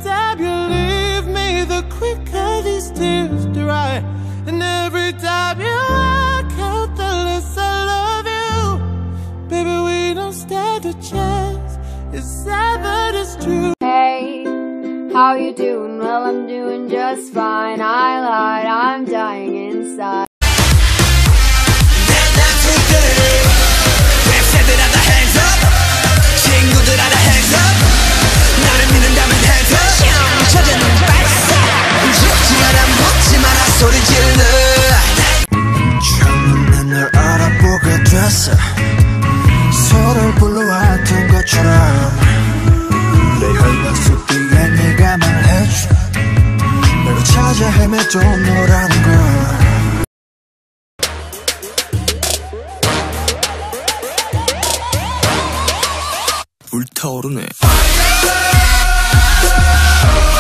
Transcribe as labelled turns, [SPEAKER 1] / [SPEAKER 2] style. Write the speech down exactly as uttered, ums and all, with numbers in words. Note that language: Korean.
[SPEAKER 1] time you leave me, the quicker these tears dry. And every time you walk out, the less I love you. Baby, we don't stand a chance. It's sad but it's true.
[SPEAKER 2] Hey, how you doing? Well, I'm doing just fine. I lied, I'm dying inside.
[SPEAKER 3] 처음엔 널 알아보게 됐어. 서로를 불러왔던 것처럼 내 혈관 속 뒤에 네가 말해줘. 널 찾아 헤매도 너라는 걸. 불타오르네.